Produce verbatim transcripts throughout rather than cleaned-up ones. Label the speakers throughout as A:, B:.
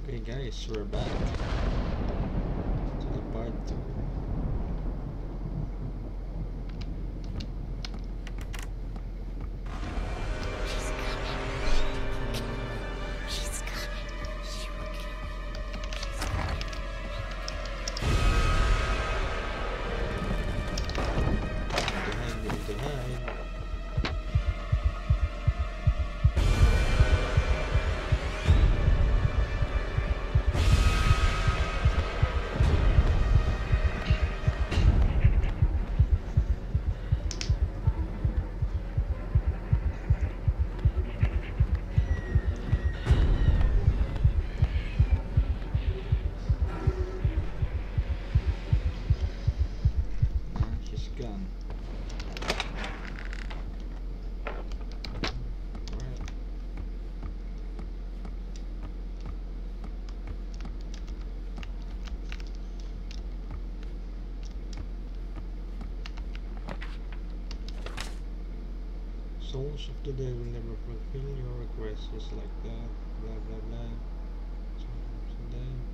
A: Okay guys, we're back to the part two.
B: She's coming. She will kill me.
A: Behind, we need to hide. Gun. Right. Souls of the dead will never fulfill your requests just like that. Blah blah blah. Souls of the dead.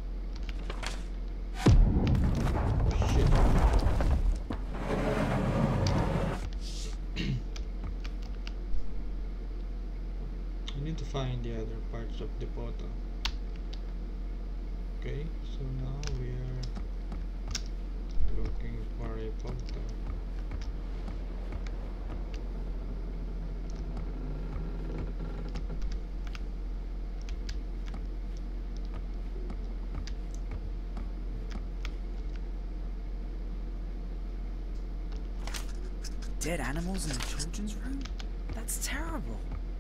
A: Oh shit. I need to find the other parts of the photo. Okay, so now we are looking for a photo.
C: Dead animals in the children's room? That's terrible.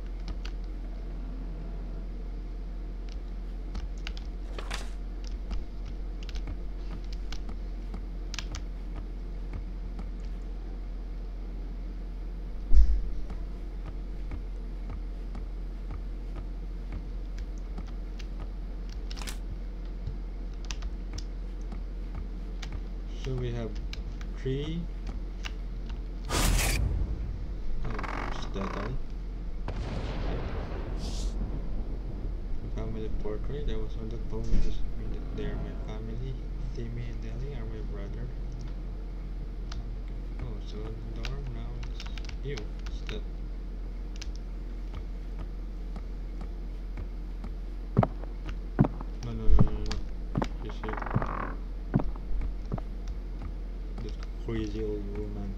A: So we have three. That all. Family portrait. I was on the phone with this. They are my family. Timmy and Ellie are my brother. Oh, so the door now is you. Is that? No, no, no, no, no. She's here. This crazy old woman.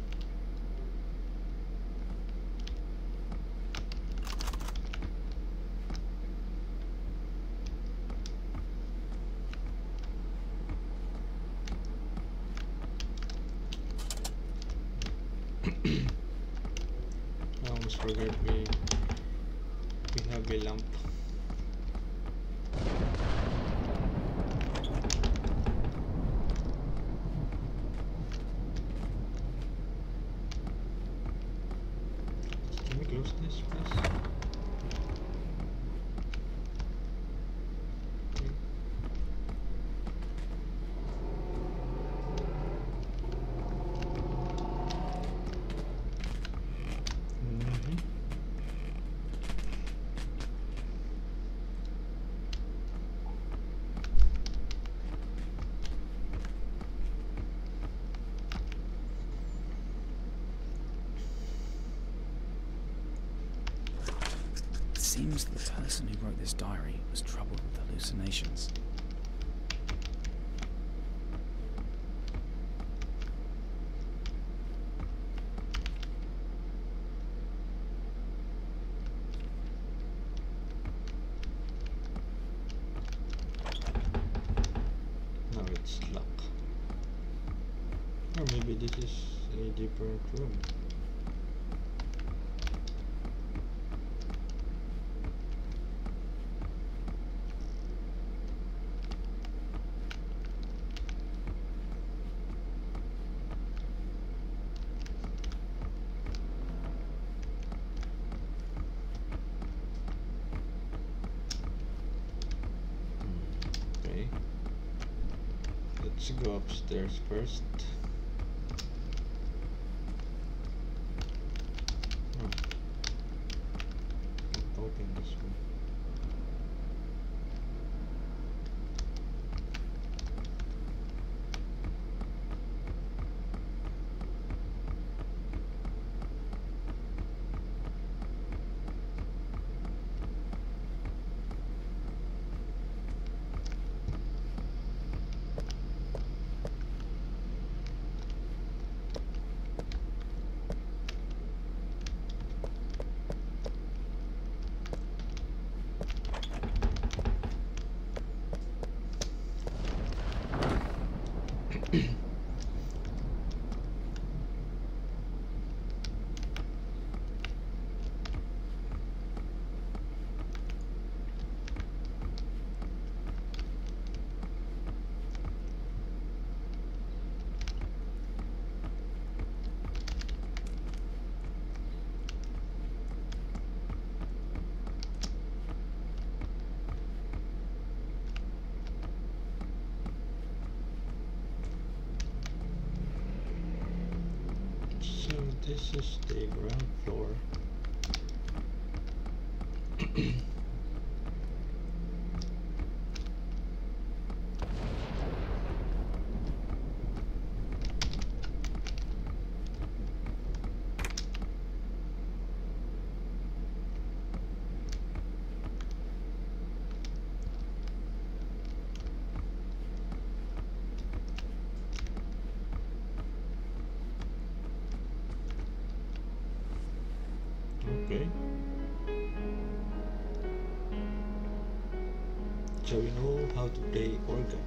A: I almost forgot we we have a lamp. Can we close this, please? Okay. Mm-hmm.
C: It seems the person who wrote this diary was troubled with hallucinations.
A: Now it's locked. Or maybe this is a different room. Okay. Let's go upstairs first. Oh. Can't open this one. So this is the ground floor. Okay. So we know how to play organ.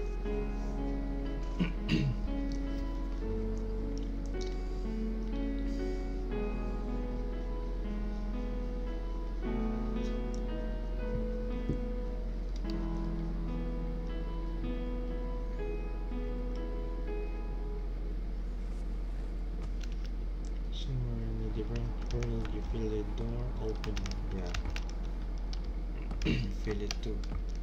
A: Somewhere in a different world you feel the door open. Yeah. Feel it too.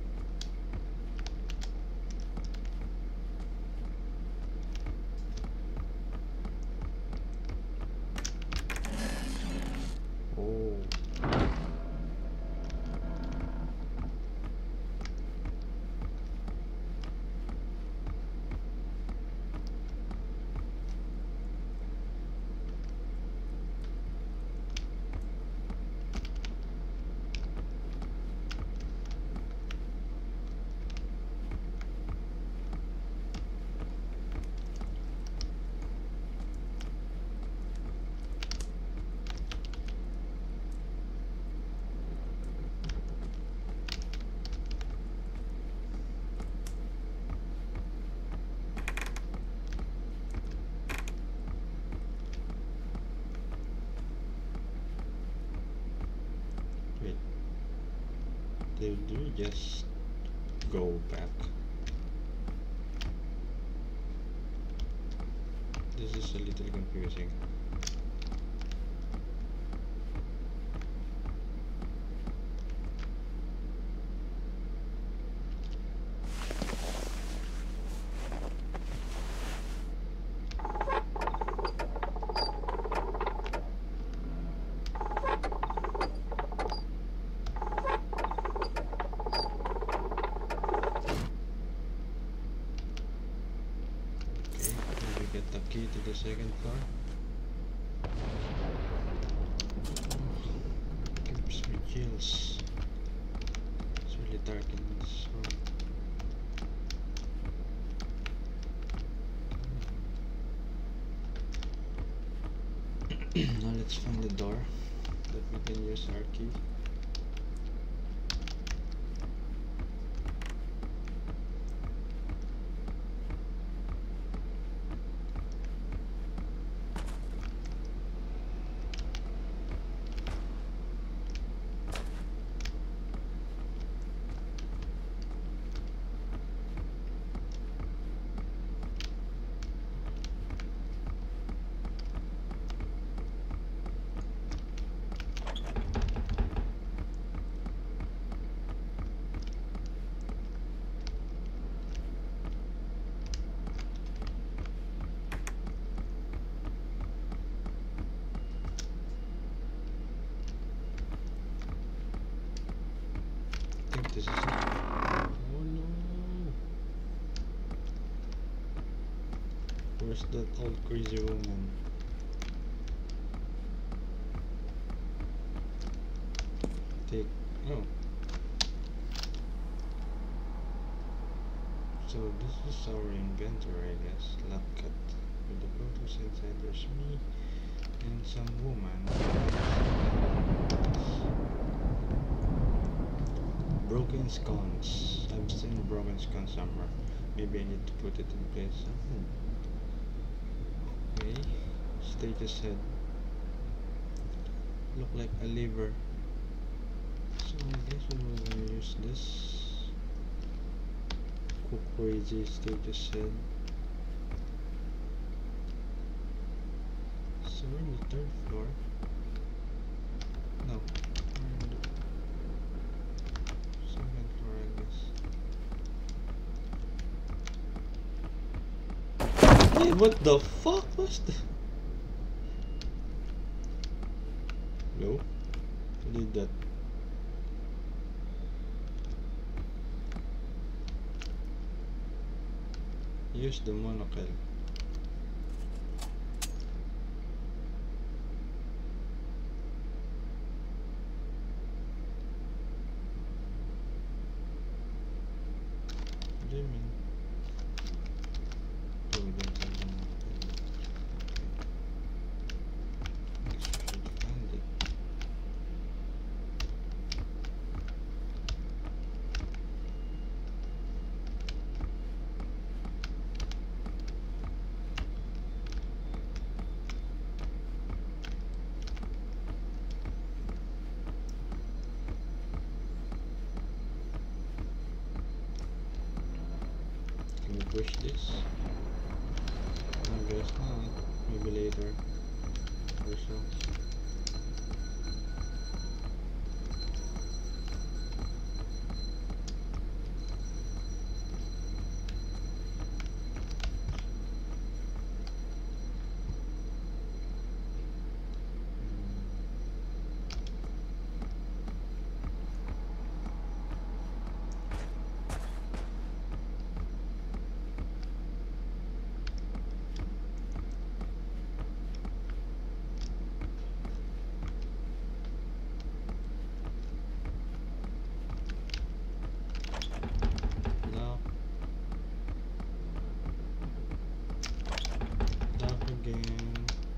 A: Oh. Wait. Did we just go back? This is a little confusing. Get the key to the second floor. Gives me chills. It's really dark in this room. Now let's find the door that we can use our key. This is it. Oh no! Where's that old crazy woman? Take oh. So this is our inventory, I guess. Lab cut. With the photos inside, there's me and some woman. Broken scones. I've seen broken scones somewhere. Maybe I need to put it in place. Hmm. Okay. Status head. Look like a lever. So I guess we we're gonna use this. Crazy status head. So we're in the third floor. No. We're in the second floor, I guess. Hey, what the fuck was that? No? Who did that? Use the monocle. What do you mean? Oh, we don't have the monocle. Okay. Guess we should find it. Can we push this? I guess not. Maybe later or so. No. Dark again.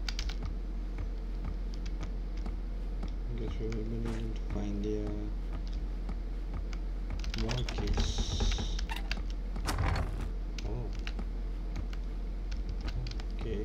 A: I guess we will be needing to find the uh, markers. Oh. Okay.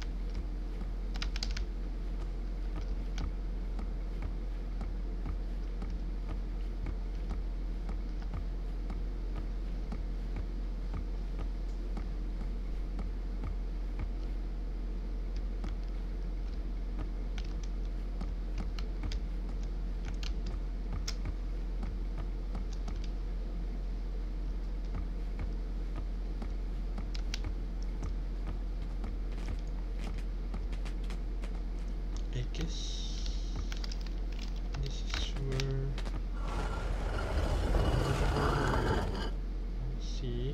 A: I guess this is where let's see.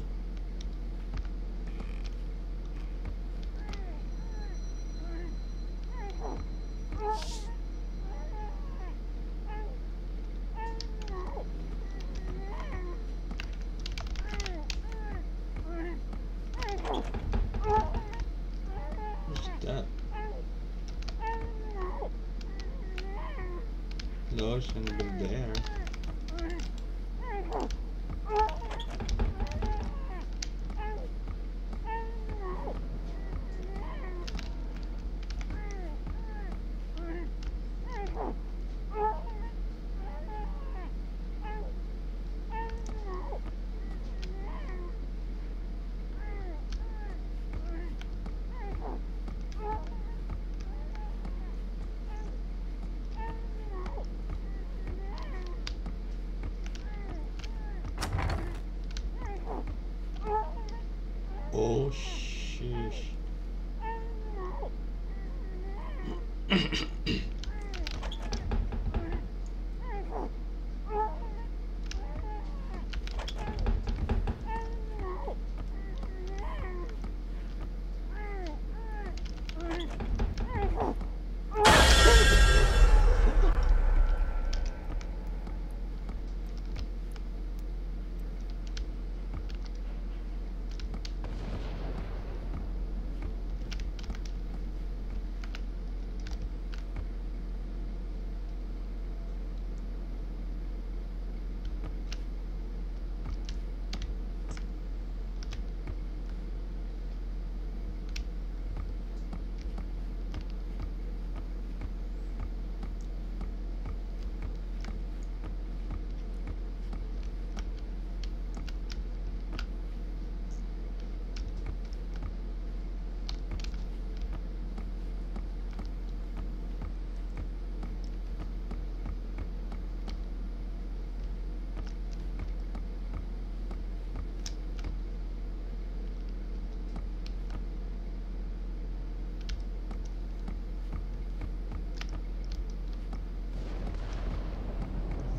A: What's that? No, it's gonna be there. Oh sheesh.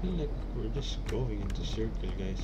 A: feel like we're just going into circle, guys.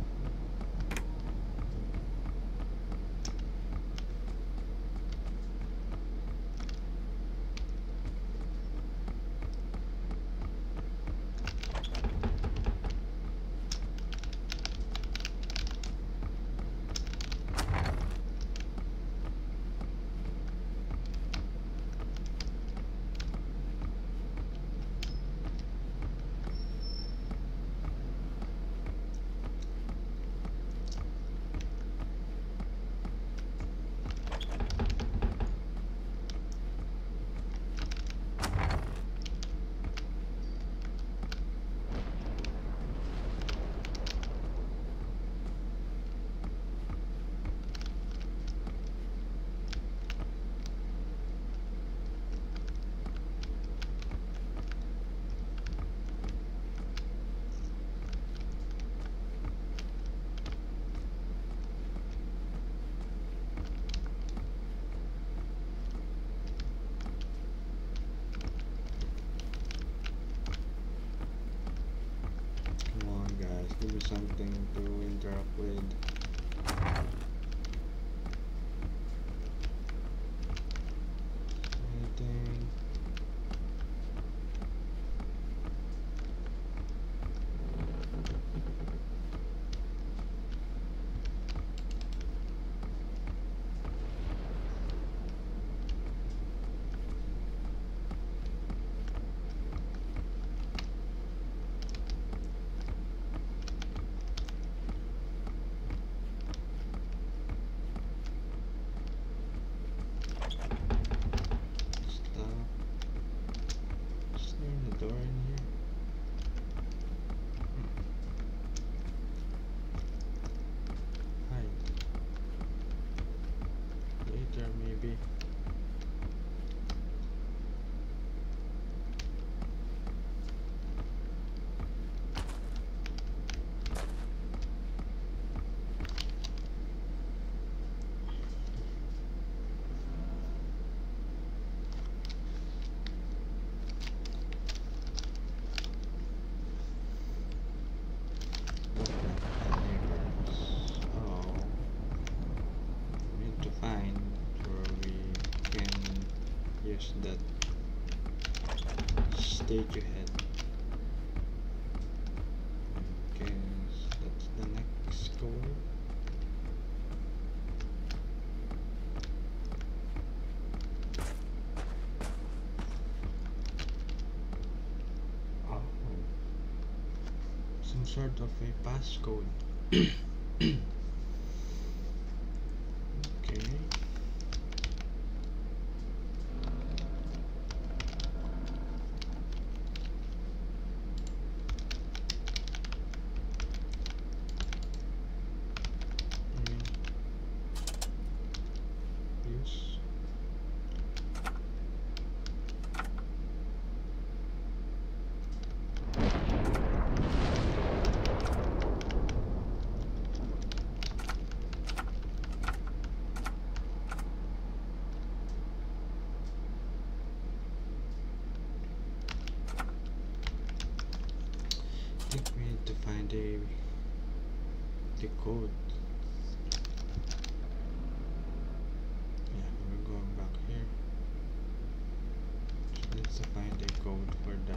A: Give me something to interact with. Anything? Maybe. That stage ahead. Okay, so that's the next goal. Oh, some sort of a passcode. Okay. I think we need to find a the code. Yeah, we're going back here. So let's find a code for that.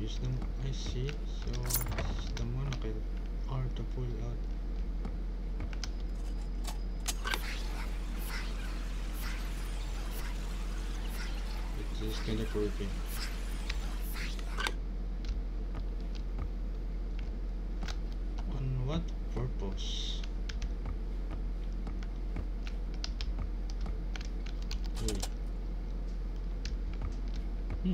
A: use them. I see. So it's the monocle or to pull out. It's just kind of creepy. On what purpose? Wait. Hmm.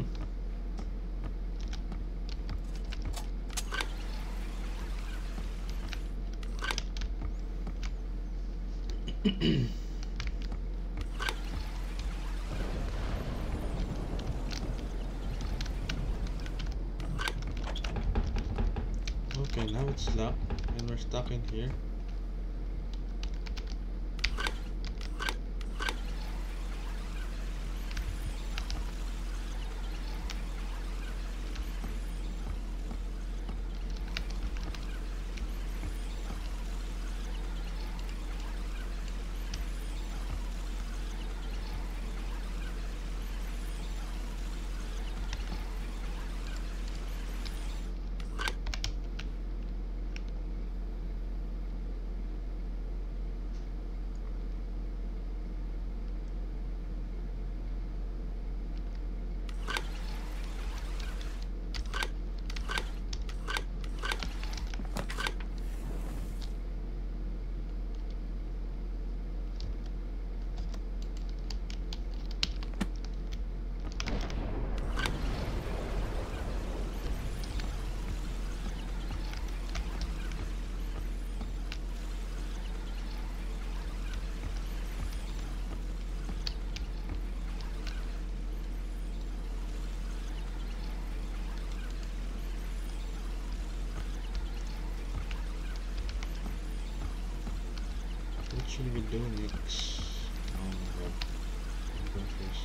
A: Okay, now it's locked and we're stuck in here. What should we do next? Oh my god. I'm confused.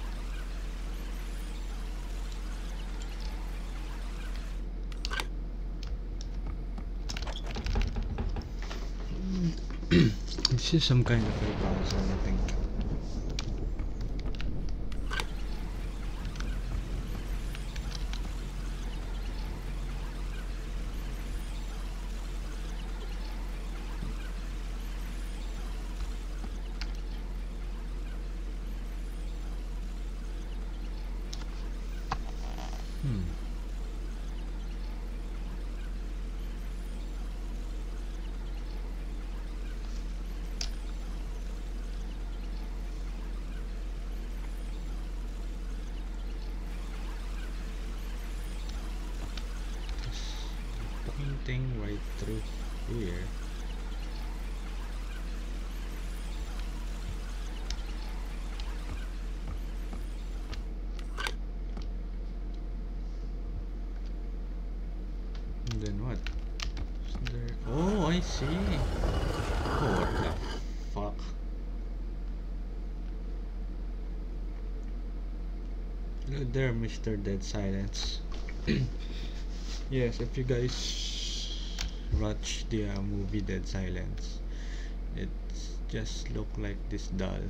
A: This is some kind of a puzzle, I think. Hmm. Pointing right through here. And then what? Is there? Oh, I see. Oh, what the fuck? Hello there, Mister Dead Silence. Yes, if you guys watch the uh, movie Dead Silence, it just look like this doll.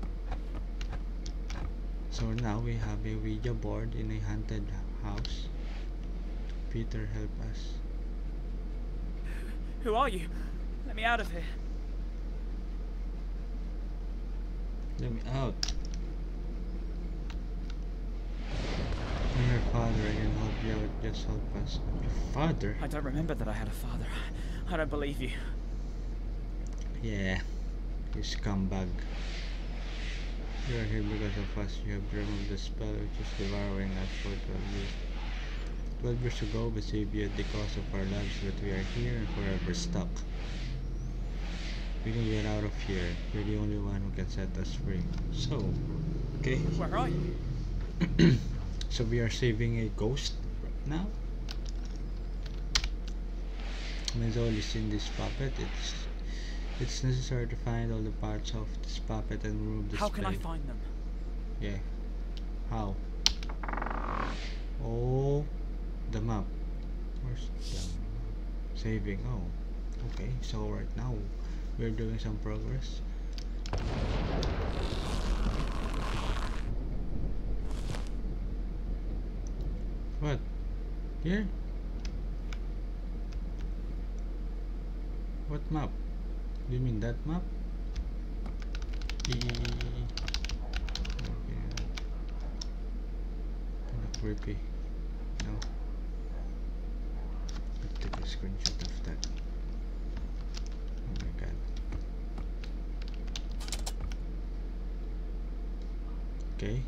A: So now we have a Ouija board in a haunted house. Peter, help us.
C: Who are you? Let me out of here.
A: Let me out. I'm your father, I can help you out, just help us. Your father?
C: I don't remember that I had a father. I don't believe you.
A: Yeah, you scumbag. You are here because of us. You have removed the spell which is devouring us for twelve years. Twelve years ago we saved you at the cost of our lives, but we are here and forever stuck. We can get out of here. You're the only one who can set us free. So, okay.
C: Where are you?
A: So we are saving a ghost right now. Menzol is in this puppet. It's it's necessary to find all the parts of this puppet and remove the
C: How can I
A: spell.
C: find them?
A: Yeah. How? Oh, the map. Where's the map? Saving? Oh, okay. So right now we're doing some progress. What? Here? What map? Do you mean that map? E okay. Kinda creepy. No. I'll take a screenshot of that. Oh my god. Okay.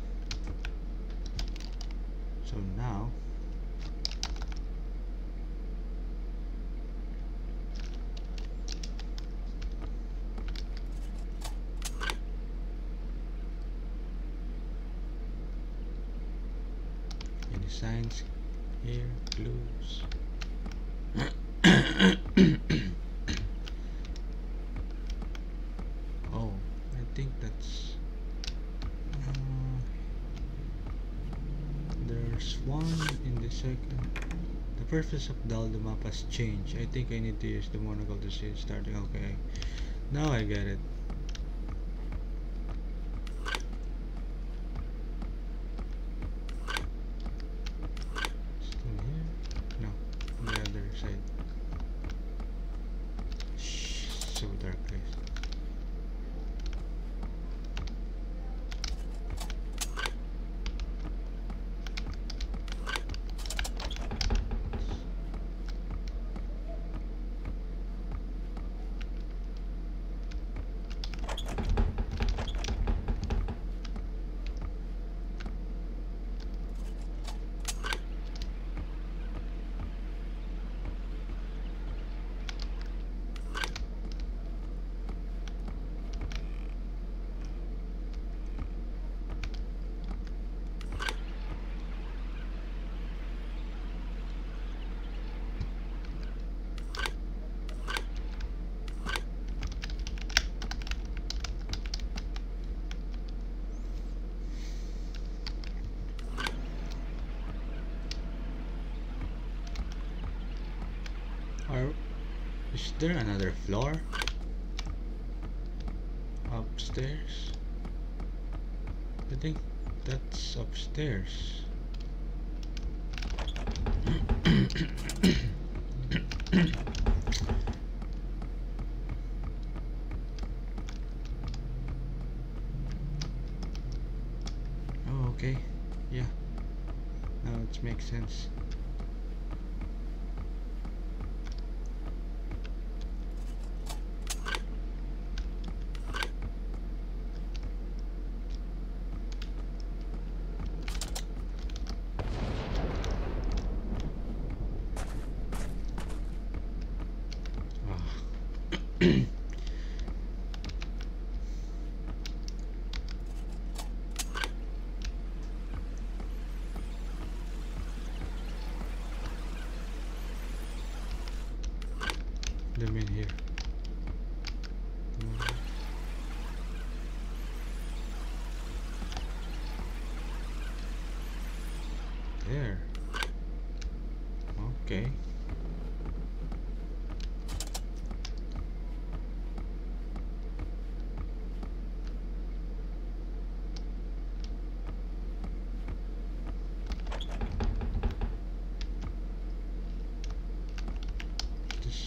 A: So now any signs here, clues. Oh, I think that's uh, there's one in the second. The purpose of Dal the map has changed. I think I need to use the monocle to see it starting. Okay, now I get it. Still here? No, on the other side. Shh, so dark, guys. Are, is there another floor? Upstairs? I think that's upstairs. Oh, okay. Yeah. Now it makes sense. Them in here. Mm. There. Okay. This.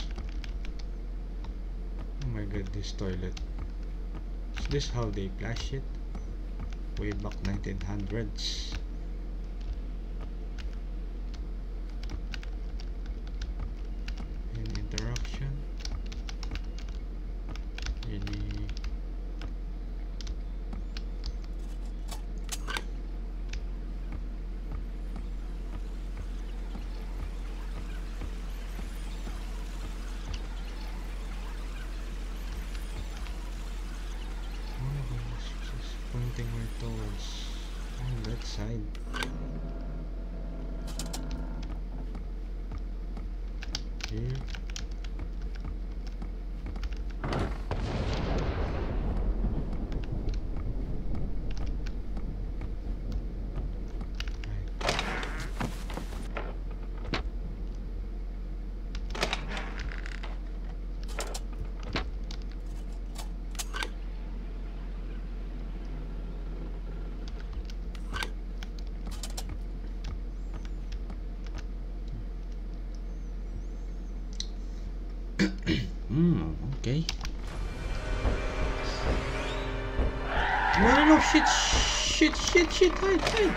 A: Oh my god, this toilet. Is this how they flash it? Way back nineteen hundreds. Any interaction? Any pointing right towards on that side. Here. Right. Okay. No, no, no, shit, shit, shit, shit, hide, hide.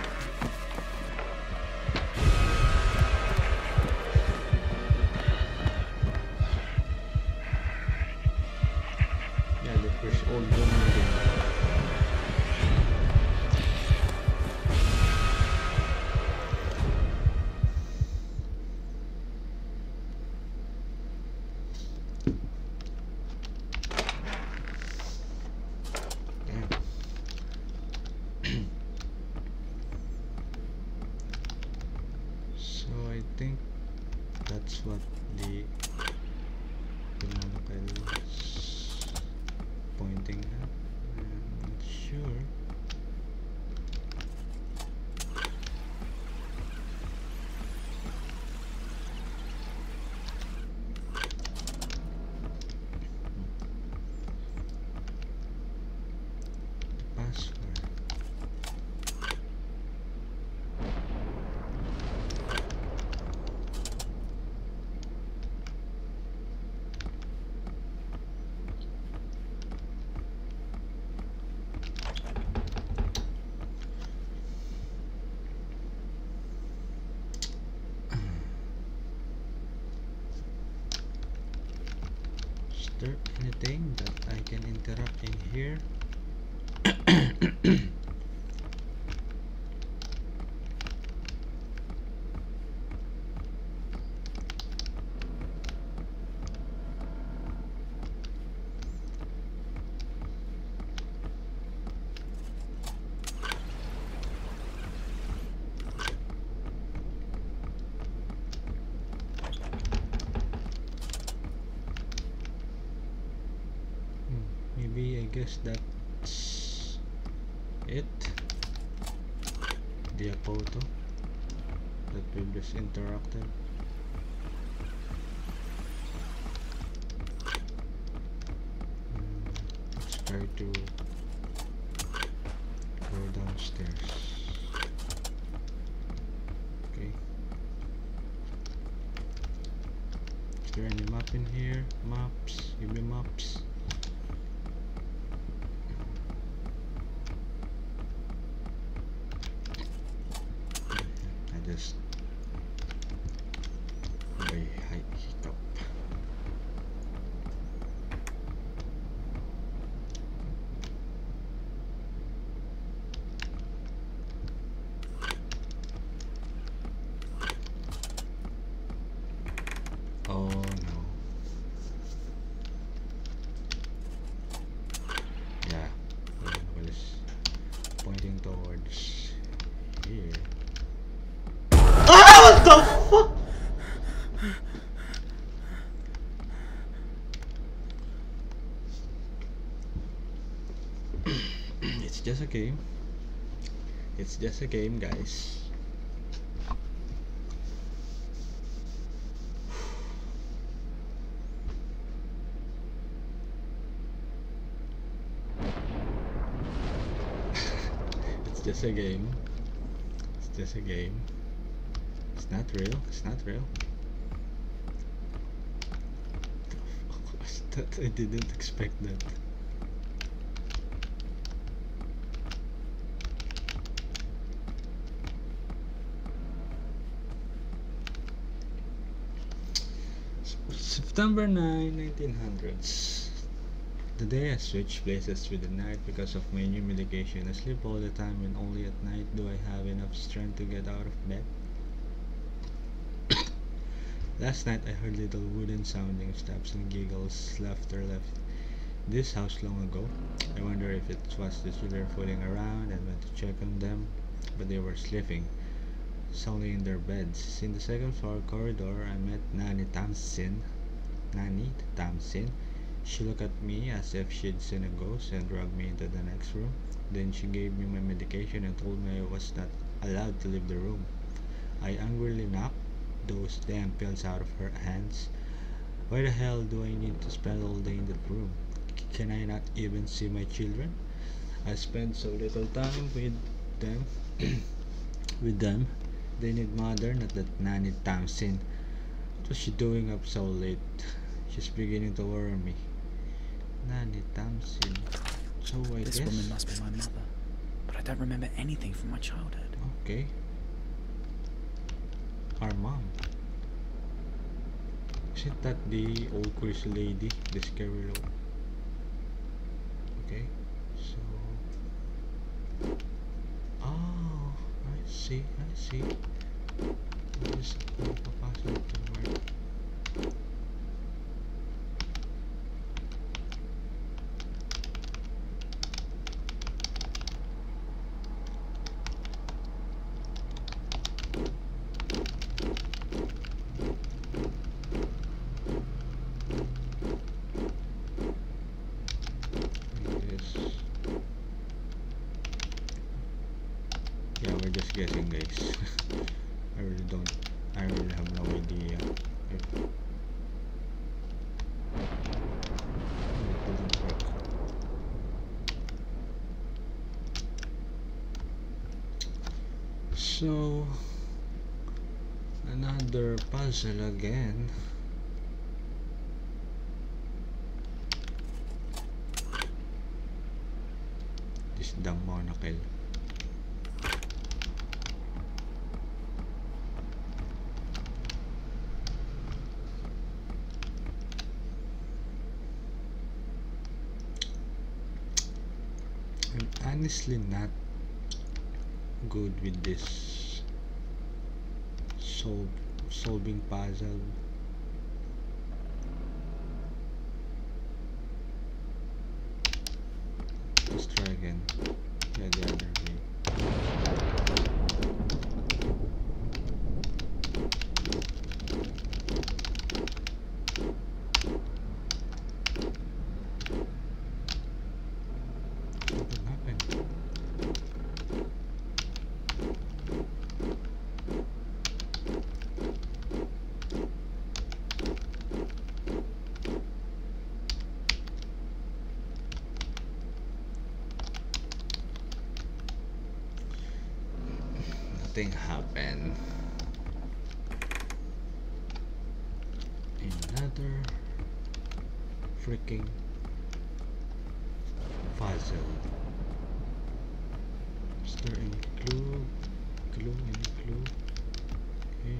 A: Yeah, the first old woman again. So I think that's what the the monocle is pointing at. I'm not sure. The password. Is there anything that I can interact in here? Hmm, maybe I guess that's it. The photo that we just interacted. Hmm, let's try to go downstairs. Okay. Is there any map in here? Maps? Give me maps. I just I hiccup. Oh no. Yeah, the well is pointing towards here. Ah, what the fuck? It's just a game. It's just a game, guys. It's just a game. It's just a game. It's not real. It's not real. The fuck was that? I didn't expect that. September ninth, nineteen hundreds. The day I switched places with the night because of my new medication. I sleep all the time and only at night do I have enough strength to get out of bed. Last night I heard little wooden sounding steps and giggles. Laughter left this house long ago. I wonder if it was the children fooling around and went to check on them, but they were sleeping soundly in their beds. In the second floor corridor I met Nanny Tamsin. Nanny Tamsin. She looked at me as if she'd seen a ghost and dragged me into the next room. Then she gave me my medication and told me I was not allowed to leave the room. I angrily knocked those damn pills out of her hands. Why the hell do I need to spend all day in that room? Can I not even see my children? I spend so little time with them. with them. They need mother, not that Nanny Tamsin. What was she doing up so late? She's beginning to worry me. Nani Tamsin. So I
C: This
A: guess.
C: woman must be my mother, but I don't remember anything from my childhood.
A: Okay. Our mom. Isn't that the old crazy lady? The scary old. Okay. So. Oh, I see. I see. Just papasok to work. Yeah, we're just guessing, guys. I really don't. I really have no idea if it doesn't work. So another puzzle again. This dumb monocle. I'm honestly not good with this solve solving puzzle. Let's try again. Yeah, the other way. What happened? Nothing happened. Another freaking puzzle. Is there any clue? Clue? Any clue? Okay.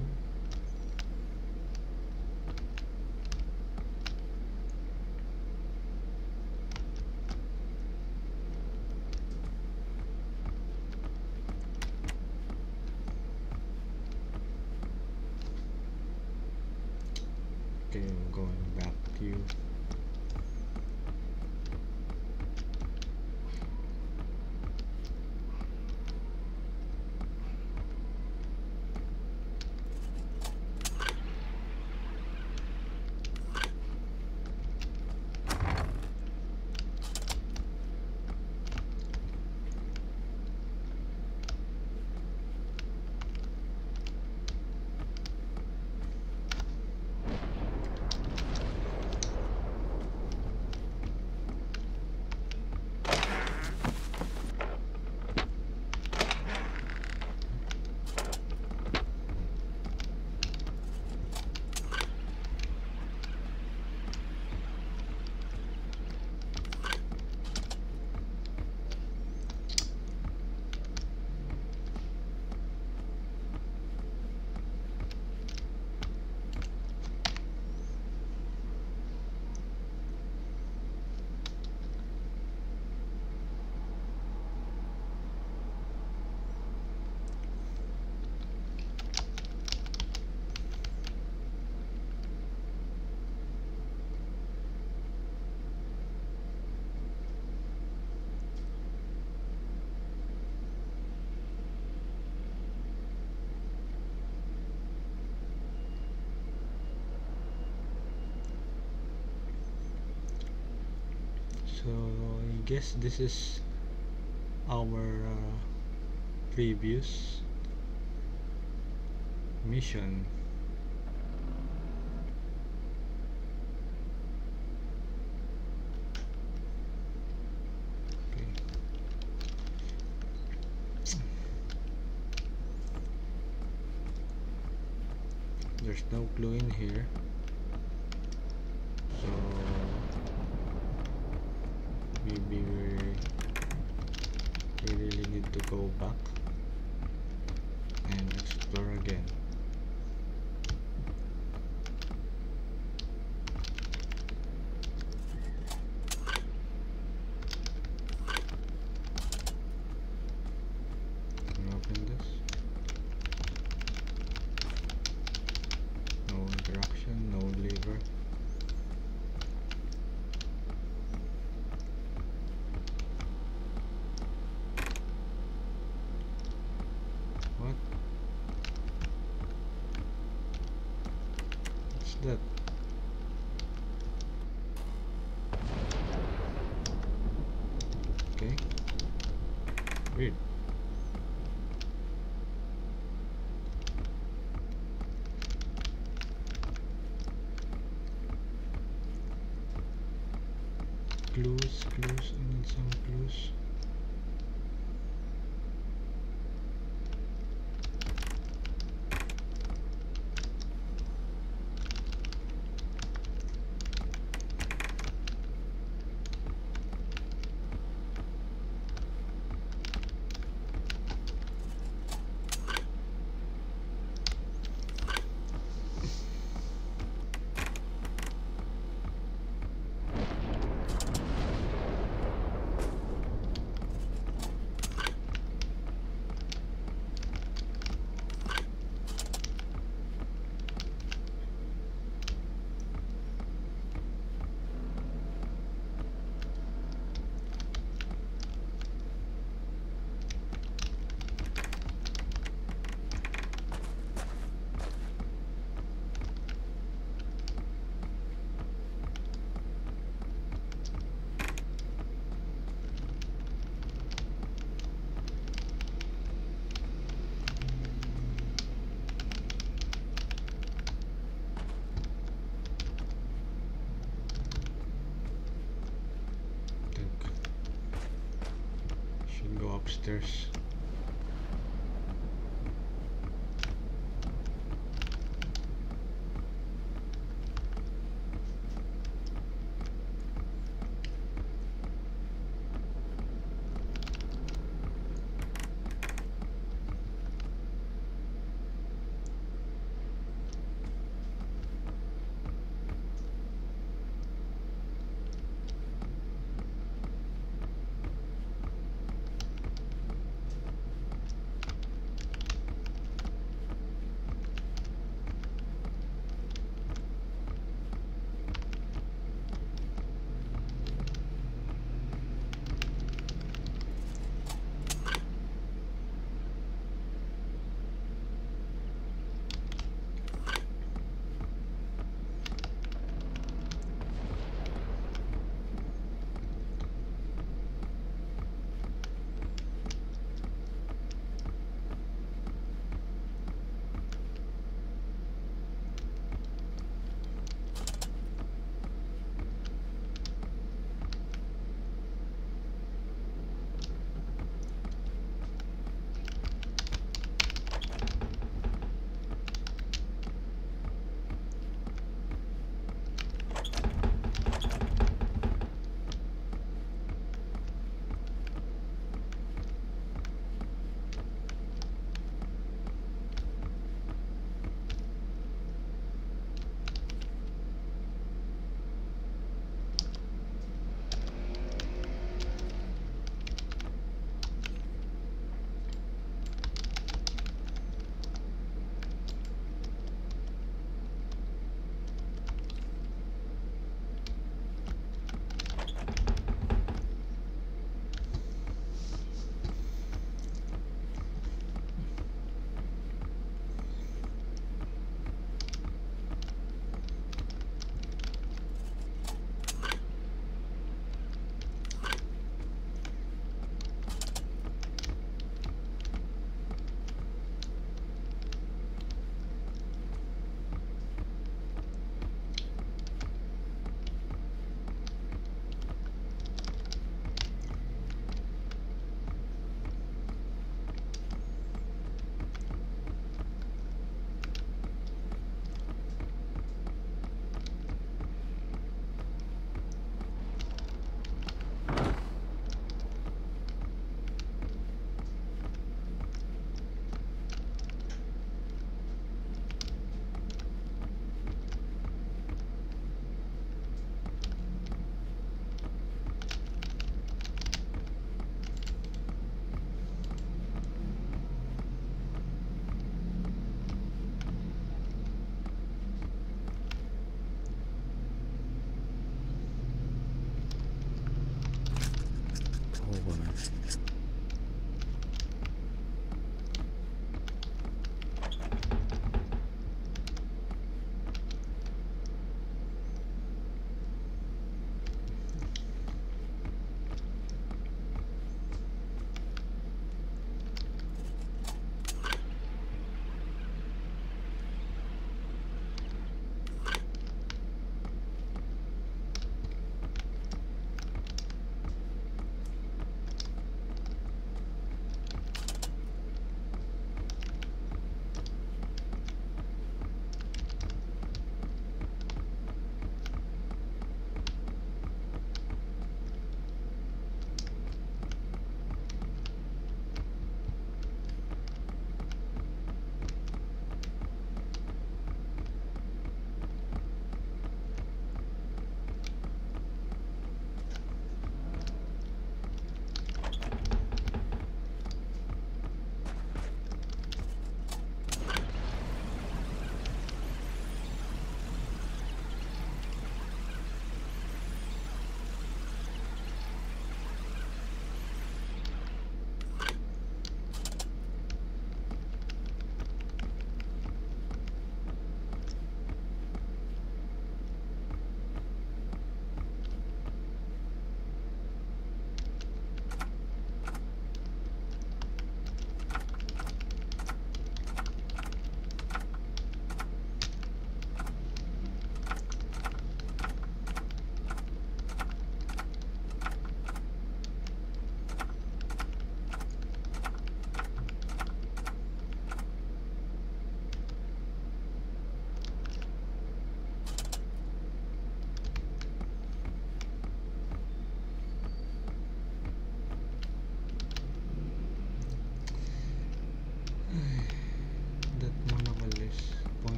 A: Okay, I'm going back to you. So I guess this is our uh, previous mission. Okay. There's no clue in here. So go back and explore again. Can we open this? No interaction, no lever. What? What's that? Okay. Weird. Clues, clues, I need some clues. Should go upstairs.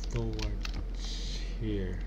A: towards here.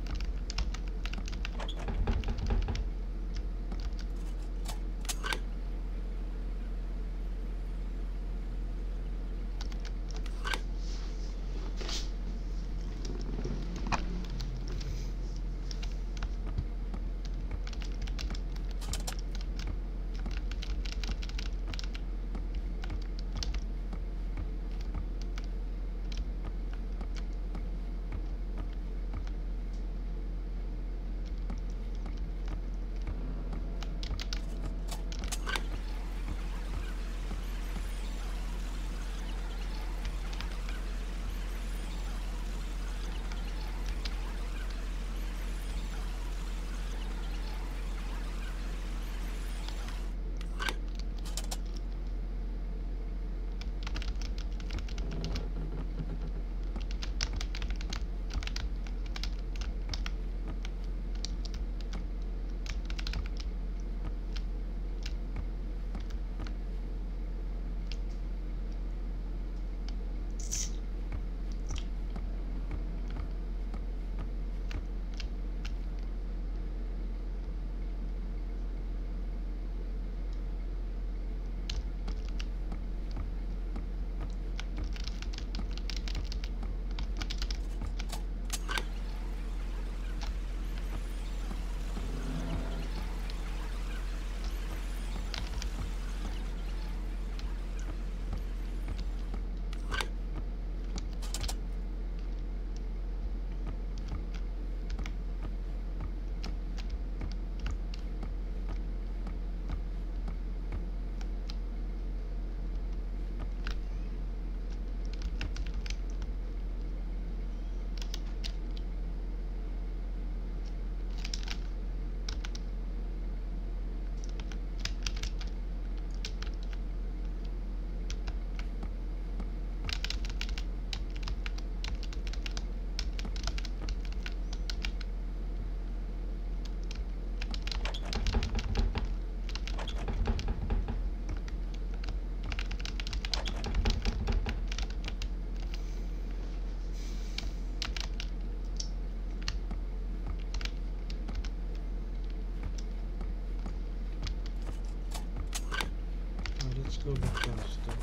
A: Go back faster.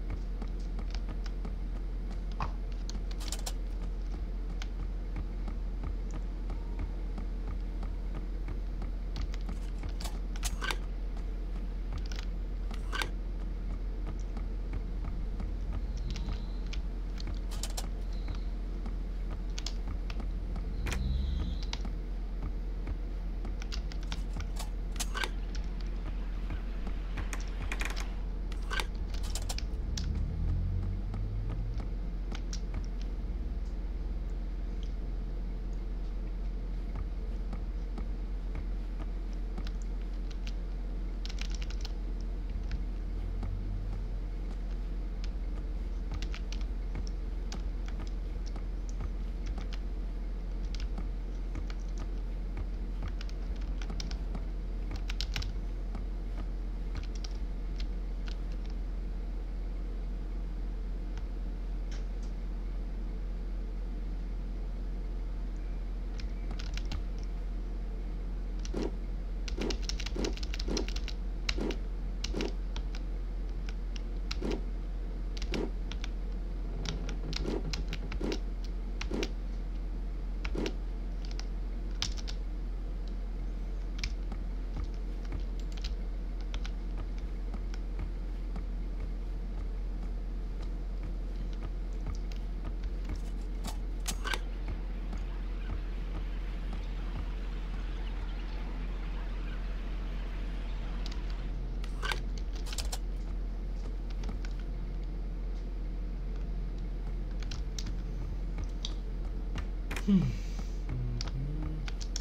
A: Hmm. Mm-hmm.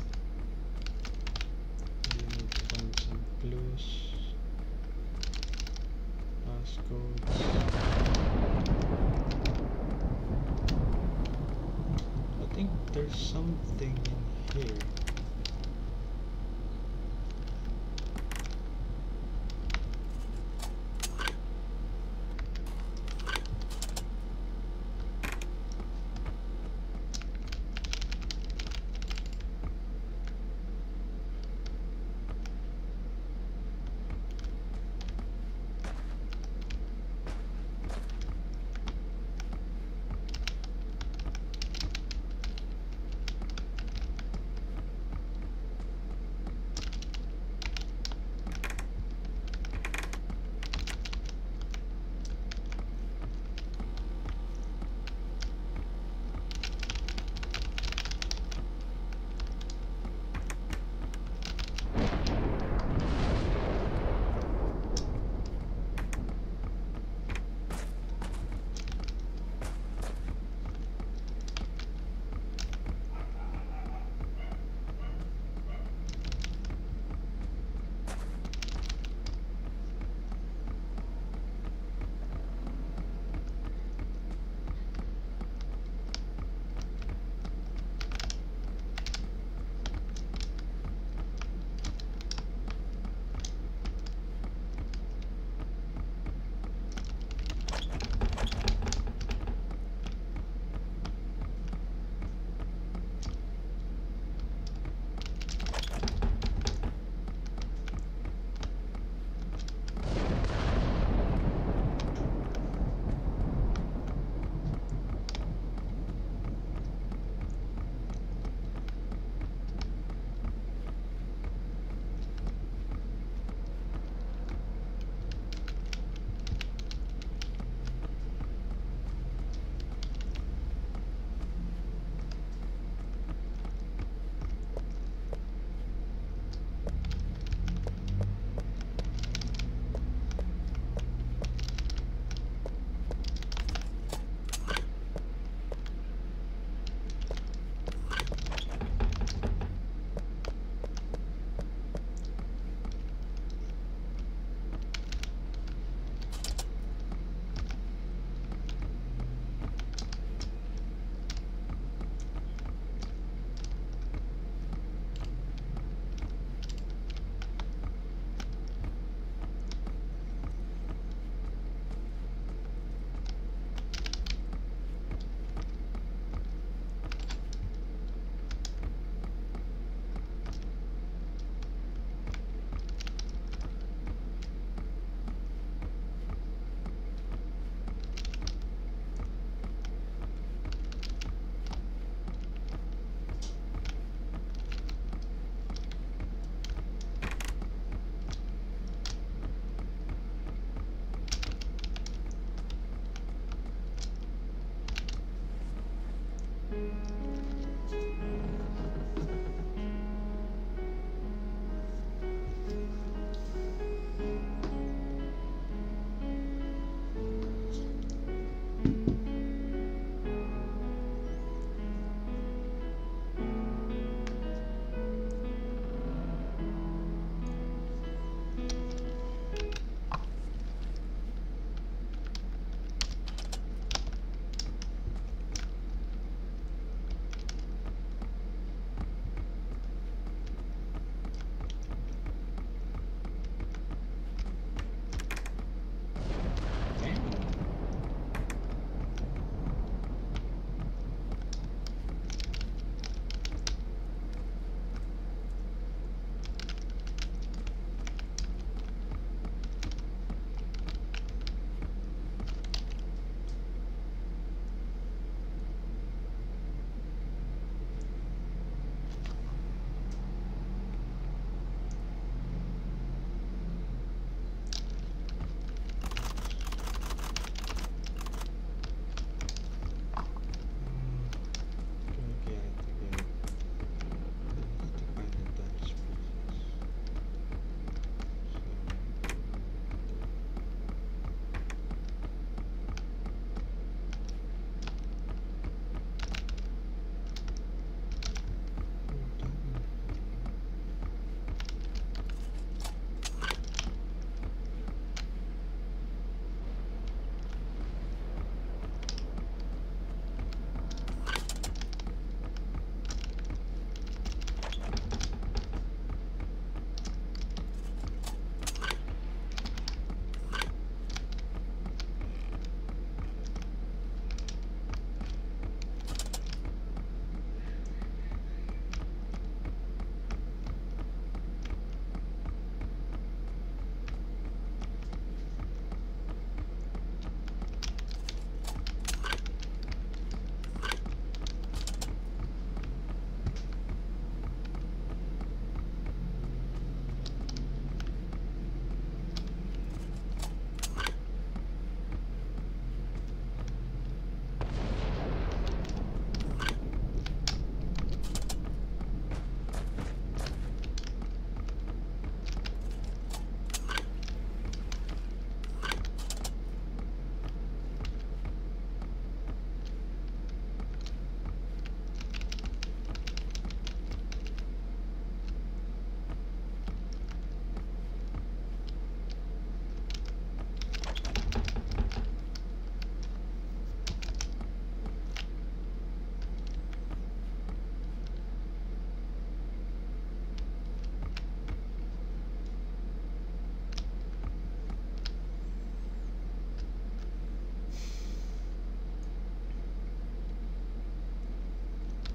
A: We need to find some clues, passcodes. I think there's something in here.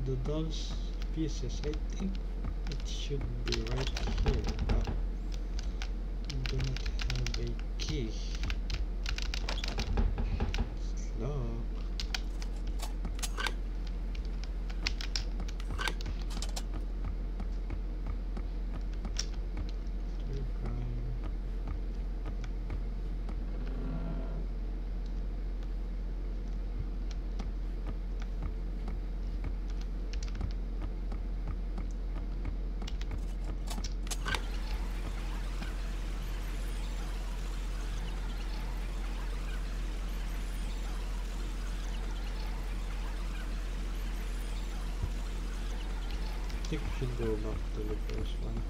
A: the dolls pieces. I think it should be right here, but I do not have a key. It's locked. I think we should go back to the first one.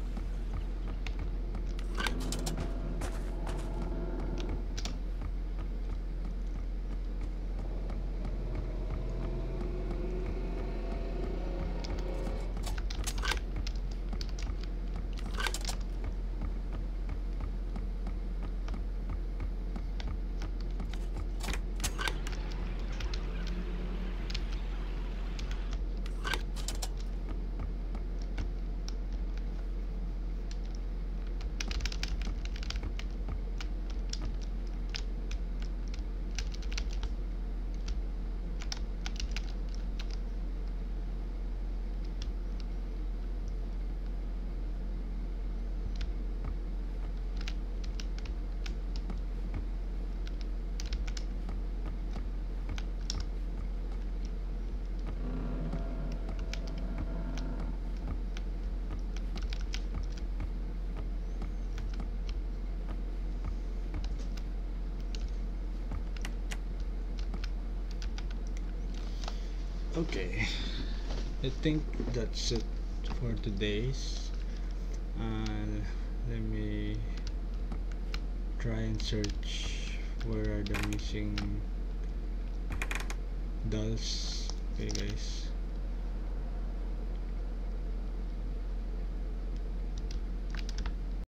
A: Okay, I think that's it for today's. Uh, let me try and search where are the missing dolls. Okay guys.